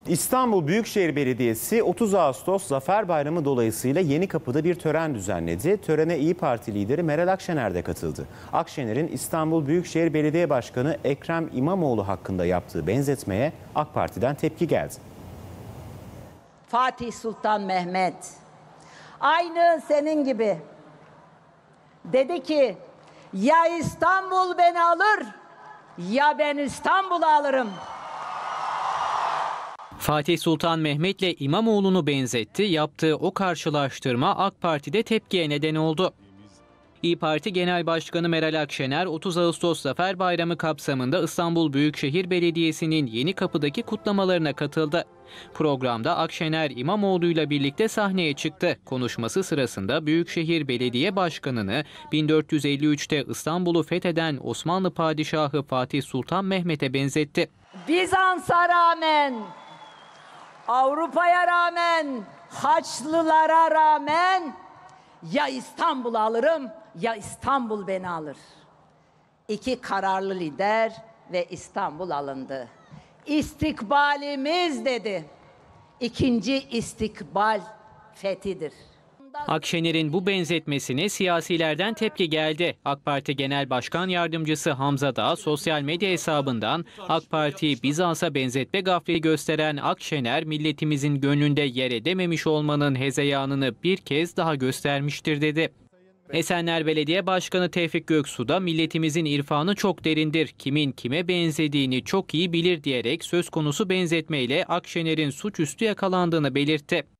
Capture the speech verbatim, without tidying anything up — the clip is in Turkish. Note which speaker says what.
Speaker 1: İstanbul Büyükşehir Belediyesi otuz Ağustos Zafer Bayramı dolayısıyla Yenikapı'da bir tören düzenledi. Törene İYİ Parti lideri Meral Akşener de katıldı. Akşener'in İstanbul Büyükşehir Belediye Başkanı Ekrem İmamoğlu hakkında yaptığı benzetmeye AK Parti'den tepki geldi.
Speaker 2: Fatih Sultan Mehmet aynı senin gibi dedi ki, ya İstanbul beni alır ya ben İstanbul'u alırım.
Speaker 3: Fatih Sultan Mehmet'le İmamoğlu'nu benzetti. Yaptığı o karşılaştırma AK Parti'de tepkiye neden oldu. İYİ Parti Genel Başkanı Meral Akşener otuz Ağustos Zafer Bayramı kapsamında İstanbul Büyükşehir Belediyesi'nin Yenikapı'daki kutlamalarına katıldı. Programda Akşener İmamoğlu'yla birlikte sahneye çıktı. Konuşması sırasında Büyükşehir Belediye Başkanı'nı bin dört yüz elli üçte İstanbul'u fetheden Osmanlı Padişahı Fatih Sultan Mehmet'e benzetti.
Speaker 2: Bizans'a rağmen, Avrupa'ya rağmen, Haçlılara rağmen ya İstanbul'u alırım ya İstanbul beni alır. İki kararlı lider ve İstanbul alındı. İstikbalimiz dedi. İkinci istikbal fethidir.
Speaker 3: Akşener'in bu benzetmesine siyasilerden tepki geldi. AK Parti Genel Başkan Yardımcısı Hamza Dağ sosyal medya hesabından AK Parti'yi Bizans'a benzetme gafleti gösteren Akşener, milletimizin gönlünde yer edememiş olmanın hezeyanını bir kez daha göstermiştir dedi. Esenler Belediye Başkanı Tevfik Göksu da milletimizin irfanı çok derindir, kimin kime benzediğini çok iyi bilir diyerek söz konusu benzetmeyle Akşener'in suçüstü yakalandığını belirtti.